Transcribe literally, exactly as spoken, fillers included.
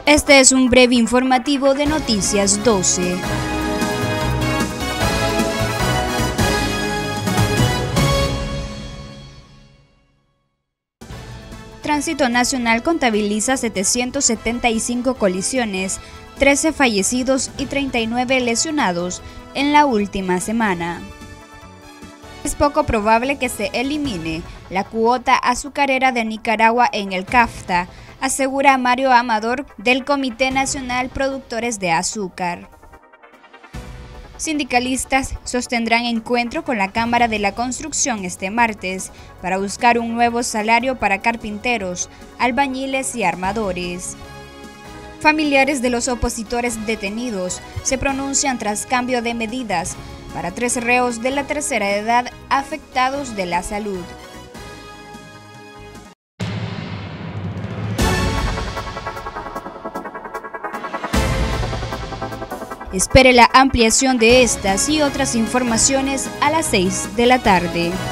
Este es un breve informativo de Noticias doce. Tránsito Nacional contabiliza setecientas setenta y cinco colisiones, trece fallecidos y treinta y nueve lesionados en la última semana. Es poco probable que se elimine la cuota azucarera de Nicaragua en el CAFTA, asegura Mario Amador del Comité Nacional Productores de Azúcar. Sindicalistas sostendrán encuentro con la Cámara de la Construcción este martes para buscar un nuevo salario para carpinteros, albañiles y armadores. Familiares de los opositores detenidos se pronuncian tras cambio de medidas para tres reos de la tercera edad afectados de la salud. Espere la ampliación de estas y otras informaciones a las seis de la tarde.